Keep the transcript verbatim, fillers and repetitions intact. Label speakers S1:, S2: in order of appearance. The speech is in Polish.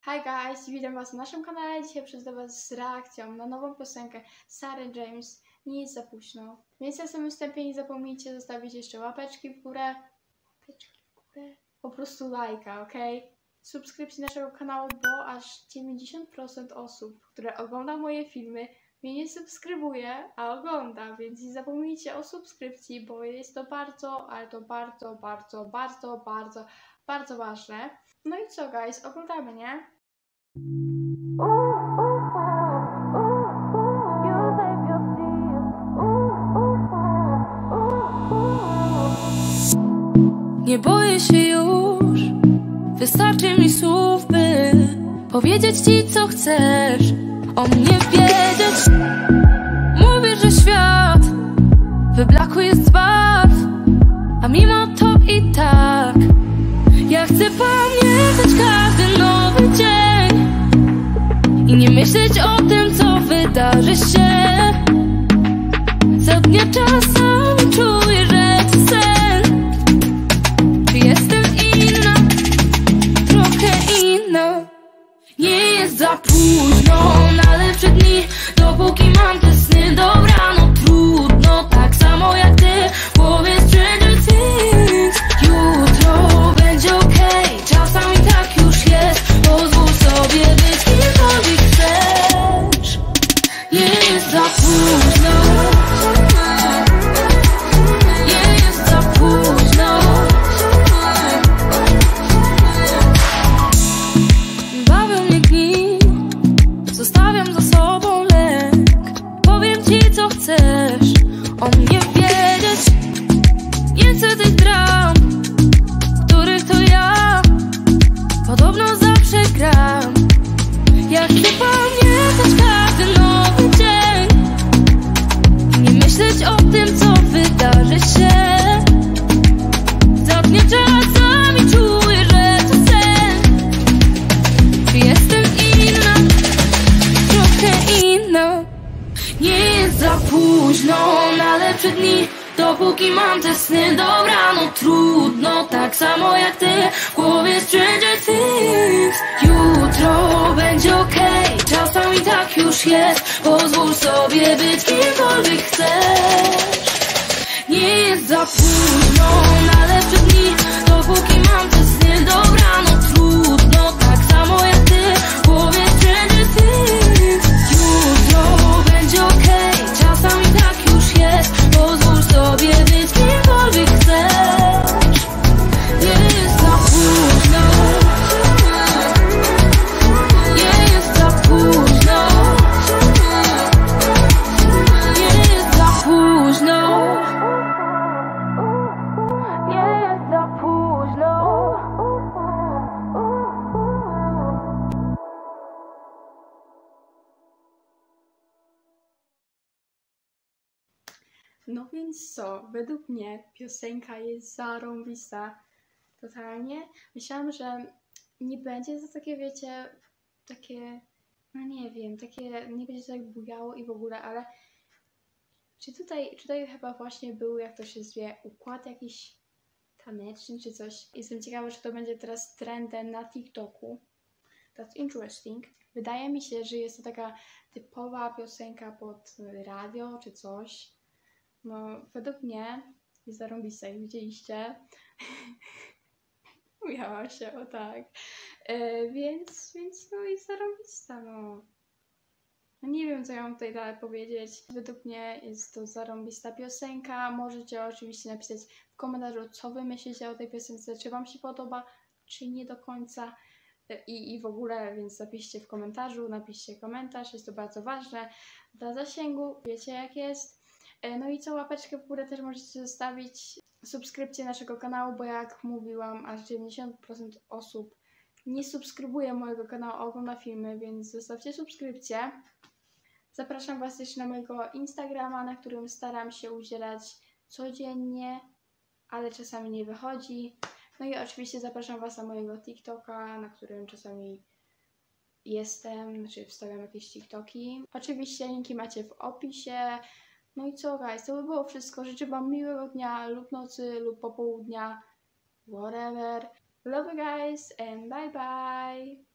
S1: Hi guys, witam was na naszym kanale. Dzisiaj przyjdę was z reakcją na nową piosenkę Sary James. Nie jest za późno. Więc na samym wstępie nie zapomnijcie zostawić jeszcze łapeczki w górę. Łapeczki w górę. Po prostu lajka, ok? Subskrypcji naszego kanału, bo aż dziewięćdziesiąt procent osób, które ogląda moje filmy, mnie nie subskrybuje, a ogląda, więc nie zapomnijcie o subskrypcji, bo jest to bardzo, ale to bardzo, bardzo, bardzo, bardzo, bardzo ważne. No i co guys, oglądamy, nie?
S2: Nie boję się już, wystarczy mi słów, by powiedzieć ci, co chcesz o mnie wiedzieć. Mówię, że świat wyblakły z barw, a mimo to i tak ja chcę pamiętać każdy nowy dzień i nie myśleć o tym, co wydarzy się. Co dnia czasami czuję, że to sen. Czy jestem inna? Trochę inna. Nie jest za późno na lepsze dni, dopóki mam te sny. Dobra, no trudno, tak samo jak ty w głowie Stranger Things. Jutro będzie okej, okay. Czasami tak już jest. Pozwól sobie być kimkolwiek chcesz. Nie jest za późno. Nie jest za późno. Bawią mnie dni, zostawiam za sobą lęk. Powiem ci, co chcesz o mnie wiedzieć. Nie chcę tych dram, których to ja podobno zawsze gram. Ja chcę pamiętać każdy nowy dzień i nie myśleć o tym, co wydarzy się. Za dnia czasami czuję, że to sen. Czy jestem inna? Trochę inna. Nie jest za późno na lepsze dni, dopóki mam te sny. Dobra, no trudno, tak samo jak ty w głowie Stranger Things. Jutro będzie okej, okay. Czasami tak już jest. Pozwól sobie być kimkolwiek chcesz. Nie jest za późno na lepsze dni, dopóki mam te sny. Dobra, no trudno, tak samo jak ty w głowie Stranger Things. Jutro będzie okej, okay. Czasami tak już jest. Pozwól sobie być kimkolwiek chcesz. Nie jest za późno. Nie jest za późno. Nie jest za późno. Nie jest za późno.
S1: No więc co, według mnie piosenka jest zarąbista. Totalnie. Myślałam, że nie będzie to takie, wiecie, takie, no nie wiem, takie, nie będzie to tak bujało i w ogóle, ale czy tutaj, czy tutaj chyba właśnie był, jak to się zwie, układ jakiś taneczny czy coś. Jestem ciekawa, czy to będzie teraz trendem na TikToku. That's interesting. Wydaje mi się, że jest to taka typowa piosenka pod radio czy coś. No, według mnie jest zarąbista, jak widzieliście. Miałam się, o tak. E, więc, więc no jest zarąbista, no. No nie wiem, co ja mam tutaj dalej powiedzieć. Według mnie jest to zarąbista piosenka. Możecie oczywiście napisać w komentarzu, co wy myślicie o tej piosence, czy wam się podoba, czy nie do końca. I, i w ogóle, więc napiszcie w komentarzu, napiszcie komentarz, jest to bardzo ważne dla zasięgu, wiecie jak jest. No i co, łapeczkę w górę też możecie zostawić, subskrypcję naszego kanału, bo jak mówiłam, aż dziewięćdziesiąt procent osób nie subskrybuje mojego kanału, a ogląda filmy, więc zostawcie subskrypcję. Zapraszam was też na mojego Instagrama, na którym staram się udzielać codziennie, ale czasami nie wychodzi. No i oczywiście zapraszam was na mojego TikToka, na którym czasami jestem, znaczy wstawiam jakieś TikToki. Oczywiście linki macie w opisie. No i co guys, to by było wszystko. Życzę wam miłego dnia lub nocy lub popołudnia. Whatever. Love you guys and bye bye.